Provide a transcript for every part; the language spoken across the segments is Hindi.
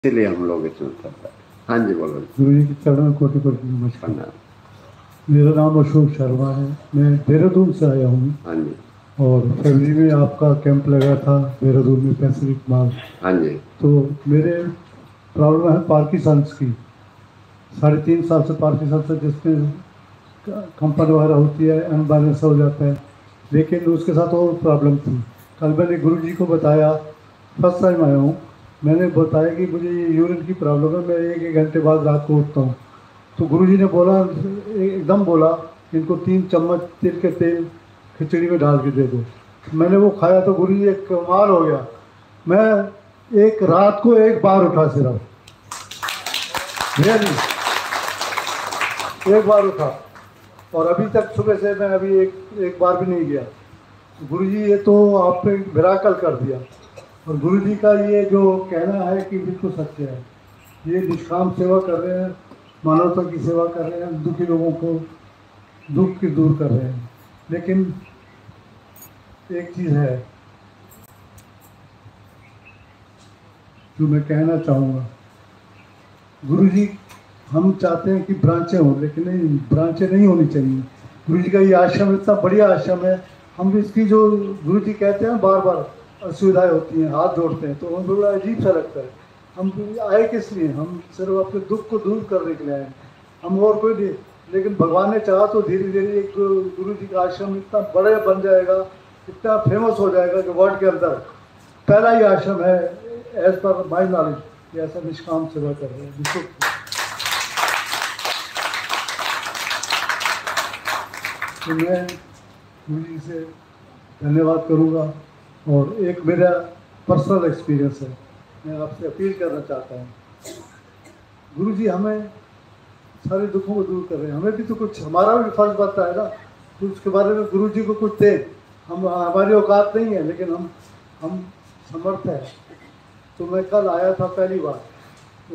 इसीलिए हम लोग इसमें कर रहे हैं। हाँ जी, बोलो। गुरु जी के चरणों में कोटि कोटि नमस्कार। प्रणाम। मेरा नाम अशोक शर्मा है, मैं देहरादून से आया हूँ। हाँ जी। और फरवरी में आपका कैंप लगा था देहरादून में, पैसिफिक मॉल। हाँ जी। तो मेरे प्रॉब्लम है पार्किंसंस की। 3.5 साल से पार्किंसंस से, जिसमें कंपन वगैरह होती है, अनबैलेंस हो जाता है। लेकिन उसके साथ और प्रॉब्लम थी। कल मैंने गुरु जी को बताया, फर्स्ट टाइम आया हूँ। मैंने बताया कि मुझे ये यूरिन की प्रॉब्लम है, मैं 1-1 घंटे बाद रात को उठता हूँ। तो गुरुजी ने बोला, एकदम बोला, इनको 3 चम्मच तिल के तेल खिचड़ी में डाल के दे दो। मैंने वो खाया तो गुरुजी एक कमाल हो गया। मैं एक रात को 1 बार उठा, सिर्फ रियली 1 बार उठा। और अभी तक सुबह से मैं अभी एक बार भी नहीं गया। गुरुजी ये तो आपने मिराकल कर दिया। और गुरुजी का ये जो कहना है कि बिल्कुल सत्य है। ये निष्काम सेवा कर रहे हैं, मानवता की सेवा कर रहे हैं, दुखी लोगों को दुख की दूर कर रहे हैं। लेकिन एक चीज़ है जो मैं कहना चाहूँगा, गुरुजी हम चाहते हैं कि ब्रांचें हों, लेकिन नहीं, ब्रांचें नहीं होनी चाहिए। गुरुजी का ये आश्रम इतना बढ़िया आश्रम है। हम इसकी जो गुरुजी कहते हैं बार बार असुविधाएं होती हैं, हाथ जोड़ते हैं, तो हमें बड़ा अजीब सा लगता है। हम आए किस लिए? हम सिर्फ अपने दुख को दूर करने के लिए आए, हम और कोई नहीं। लेकिन भगवान ने चाहा तो धीरे धीरे एक गुरु जी का आश्रम इतना बड़ा बन जाएगा, इतना फेमस हो जाएगा कि वर्ल्ड के अंदर पहला ही आश्रम है, एज पर माई नॉलेज, ये ऐसा निष्काम सेवा कर रहे हैं। तो मैं गुरु जी से धन्यवाद करूँगा। और एक मेरा पर्सनल एक्सपीरियंस है, मैं आपसे अपील करना चाहता हूँ। गुरु जी हमें सारे दुखों को दूर कर रहे हैं, हमें भी तो कुछ, हमारा भी फर्ज बनता है ना, तो उसके बारे में गुरु जी को कुछ दें। हम, हमारी औकात नहीं है, लेकिन हम समर्थ हैं। तो मैं कल आया था पहली बार, तो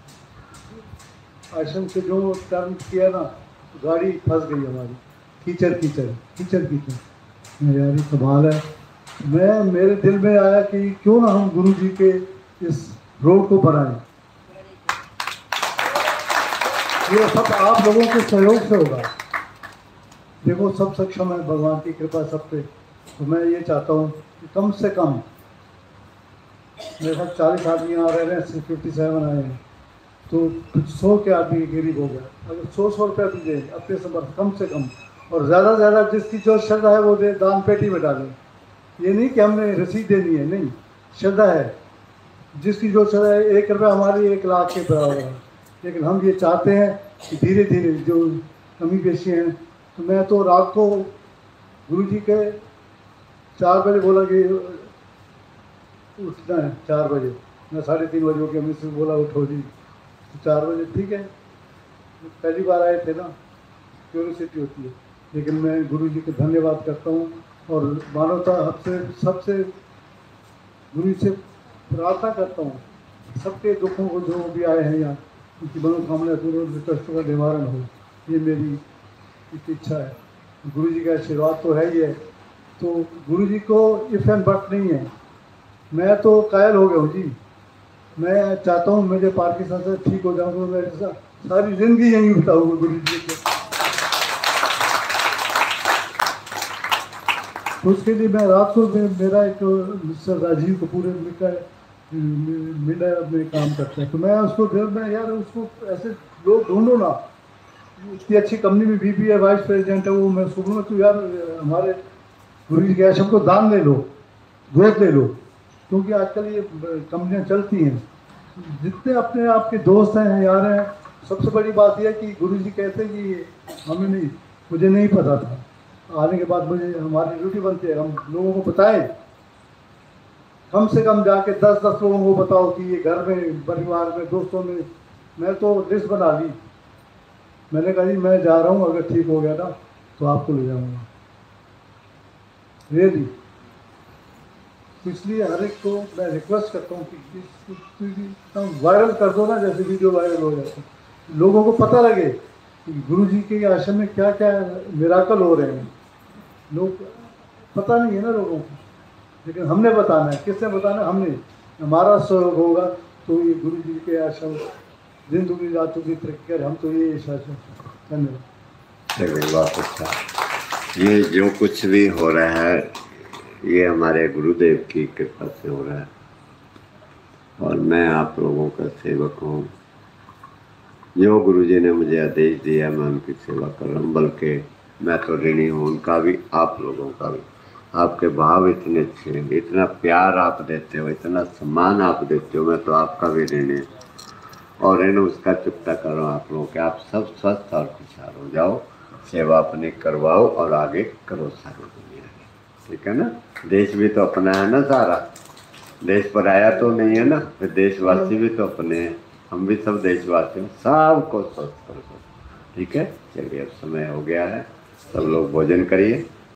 आश्रम से जो टर्न किया ना, तो गाड़ी फंस गई हमारी, कीचड़ कीचड़ कीचड़ कीचड़। यार ये कमाल है। मेरे दिल में आया कि क्यों ना हम गुरु जी के इस रोड को बनाएं। ये सब आप लोगों के सहयोग से होगा। देखो, सब सक्षम है, भगवान की कृपा सब पे। तो मैं ये चाहता हूँ कि कम से कम, मेरे साथ 40 आदमी आ रहे हैं, 57 आए हैं, तो 100 के आदमी गरीब हो गया। अगर 100 रुपया भी दें अपने समर्थ, कम से कम, और ज़्यादा से ज़्यादा जिसकी जो श्रद्धा है वो दे, दान पेटी में डालें। ये नहीं कि हमने रसीद देनी है, नहीं, श्रद्धा है। जिसकी जो श्रद्धा है, 1 रुपया हमारी 1 लाख के बराबर है। लेकिन हम ये चाहते हैं कि धीरे धीरे जो कमी पेशी हैं, तो मैं तो रात को गुरु जी के 4 बजे बोला कि उठना है, 4 बजे। मैं 3:30 बजे हो गया, मुझसे बोला उठो जी, तो 4 बजे ठीक है। पहली बार आए थे ना, क्यूरियोसिटी होती है। लेकिन मैं गुरु जी को धन्यवाद करता हूँ, और मानवता आपसे सबसे गुरु से प्रार्थना करता हूँ, सबके दुखों को जो भी आए हैं यहाँ, उनकी मनोकामना दूर हो, कष्टों का निवारण हो, ये मेरी एक इच्छा है। गुरु जी का आशीर्वाद तो है ही है। तो गुरु जी को इफ एंड बट नहीं है। मैं तो कायल हो गया हूँ जी। मैं चाहता हूँ मुझे पार्किंसन से ठीक हो जाऊँ, तो मैं सारी जिंदगी यहीं बिताऊंगा गुरु जी को। तो उसके लिए मैं रात को, मेरा एक मिस्टर राजीव कपूर मीडिया में काम करता है, तो मैं उसको घर में, यार उसको ऐसे लोग ढूंढो ना, इतनी अच्छी कंपनी में VP है, वाइस प्रेसिडेंट है वो। मैं उसको बोलूँगा तू यार हमारे गुरु जी के आश्रम को दान ले लो, गोद ले लो, क्योंकि आजकल ये कंपनियाँ चलती हैं। जितने अपने आपके दोस्त हैं, यार हैं, सबसे बड़ी बात यह है कि गुरु जी कहते हैं कि हमें नहीं, मुझे नहीं पता था, आने के बाद मुझे, हमारी ड्यूटी बनती है हम लोगों को बताएं। कम से कम जाके 10-10 लोगों को बताओ कि ये घर में, परिवार में, दोस्तों में। मैं तो लिस्ट बना ली, मैंने कहा जी मैं जा रहा हूँ, अगर ठीक हो गया ना तो आपको ले जाऊँगा, रियली। तो इसलिए हर एक को मैं रिक्वेस्ट करता हूँ कि वायरल कर दो ना, जैसे वीडियो वायरल हो जाता है, लोगों को पता लगे कि गुरु जी के आश्रम में क्या क्या मिराकल हो रहे हैं। लोग, पता नहीं है ना लोगों को, लेकिन हमने बताना है। किसने बताना? हमने। हमारा सहयोग होगा तो ये गुरु जी के आश्रम जिंदगी रातों की तरक्की कर, हम तो ये आशा करते हैं। धन्यवाद। चलिए बहुत अच्छा। ये जो कुछ भी हो रहा है ये हमारे गुरुदेव की कृपा से हो रहा है और मैं आप लोगों का सेवक हूँ। जो गुरुजी ने मुझे आदेश दिया मैं उनकी सेवा कर रहा हूँ, बल्कि मैं तो ऋणी हूँ उनका भी, आप लोगों का भी। आपके भाव इतने अच्छे हैं, इतना प्यार आप देते हो, इतना सम्मान आप देते हो, मैं तो आपका भी ऋणी हूँ। और इन उसका चुकता करो आप लोगों के, आप सब स्वस्थ और खुशहाल हो जाओ, सेवा अपनी करवाओ और आगे करो सारी दुनिया की, ठीक है ना। देश भी तो अपना है ना सारा, देश पराया तो नहीं है ना, फिर देशवासी भी तो अपने हैं, हम भी सब देशवासी हैं, सबको स्वस्थ करो, ठीक है। चलिए अब समय हो गया है, सब लोग भोजन करिए।